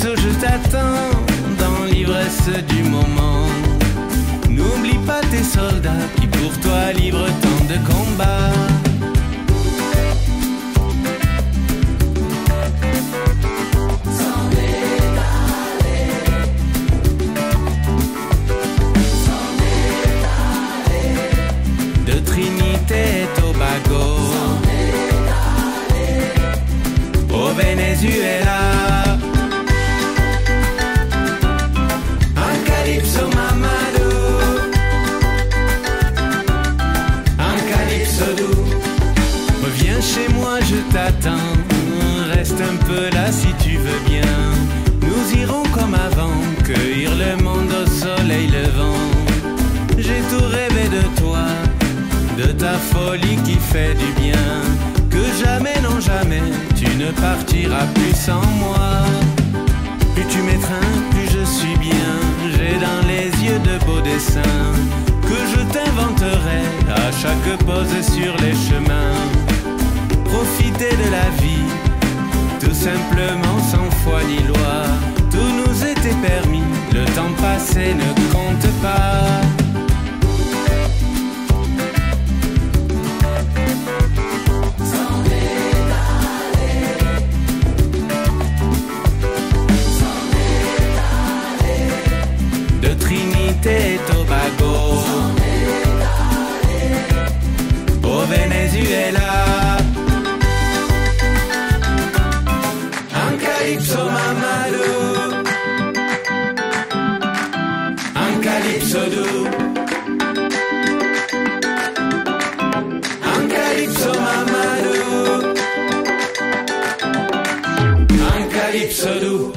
Calypso, je t'attends dans l'ivresse du moment. N'oublie pas tes soldats qui pour toi livrent tant de combats. De Trinité et Tobago au Venezuela. Un calypso Mamadou, un calypso doux. Reviens chez moi, je t'attends. Reste un peu là si tu veux bien. Nous irons comme avant, cueillir le monde au soleil levant. J'ai tout rêvé de toi, de ta folie qui fait du bien. Que jamais, non jamais, tu ne partiras plus sans moi. Plus tu m'étreins, plus je suis bien. J'ai dans les yeux de beaux dessins que je t'inventerai à chaque pause sur les chemins. Profiter de la vie, tout simplement sans foi ni loi. Tout nous était permis, le temps passé ne compte pas. Trinité et Tobago au Venezuela. Un calypso Mamadou, un calypso doux. Un calypso Mamadou, un calypso doux.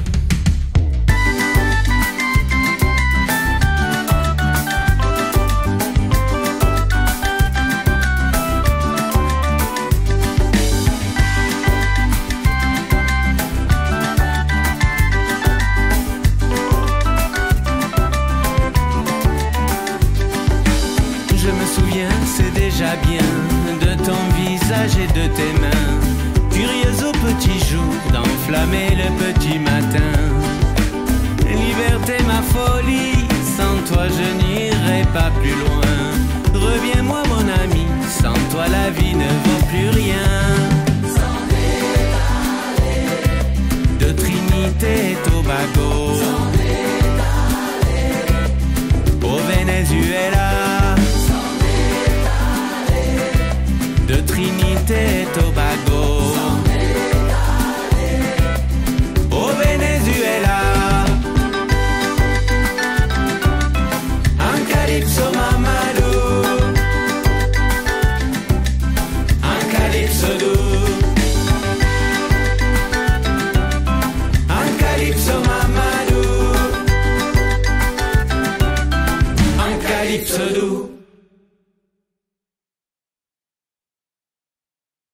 C'est déjà bien de ton visage et de tes mains, curieuse au petit jour d'enflammer le petit matin. Liberté, ma folie, sans toi je n'irai pas plus loin.